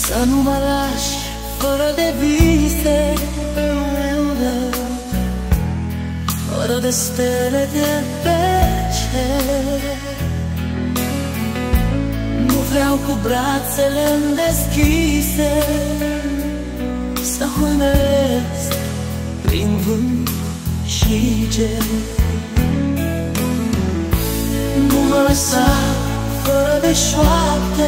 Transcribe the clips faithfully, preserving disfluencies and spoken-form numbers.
Să nu mă lași fără de vise, fără de stele de pe cer. Nu vreau cu brațele deschise să huimesc prin vânt și ger. Nu mă lăsa fără de șoapte,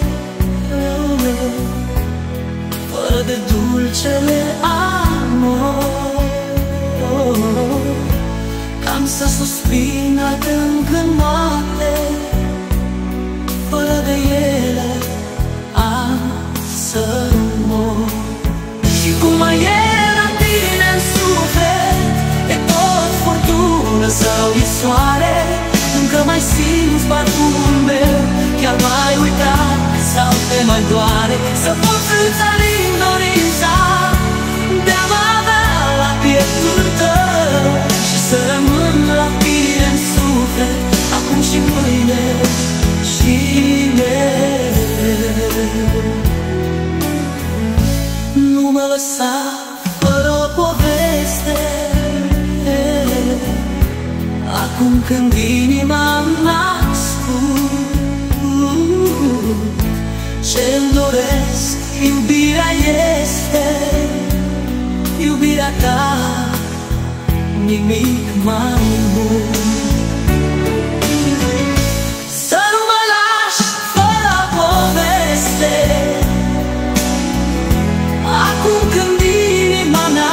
fără de dulcele amor. Cam să suspin adânc în noapte, fără de ele am să mor. Și cum mai e la tine în suflet, e tot furtună sau e soare. Încă mai simți parfumul meu, chiar m-ai uitat sau te mai doare. Să pot să-ți alin dorința de a mă avea la pieptul tău și să rămân la tine în suflet, acum și mâine și mereu. Nu mă lăsa fără o poveste, acum când inima m-a ascult. Ce-mi doresc, iubirea este, iubirea ta, nimic mai mult. Să nu mă lași fără poveste, acum când inima m-a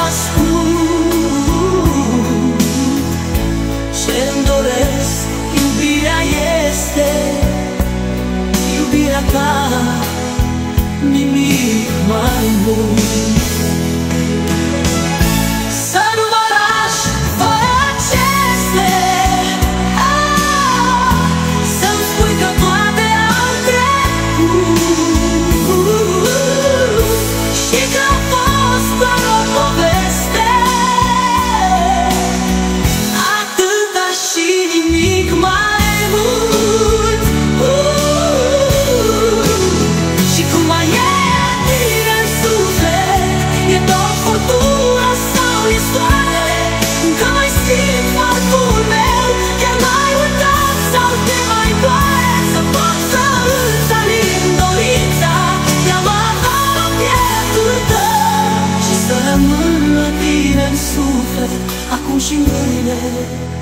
ascult. Ce-mi doresc, iubirea este, iubirea ta, nimic mai mult. Să nu mă lași fără aceste, ah, să-mi spui că toate au trecut și că a fost doar o poveste, atâta și nimic mai mult. Și cum mai e la tine în suflet, e tot furtună sau e soare. Încă mai simt parfumul meu, chiar m-ai uitat sau te mai doare. Să pot să îți alin dorința de a mă avea la pieptul tău și să rămân la tine în suflet, acum și mâine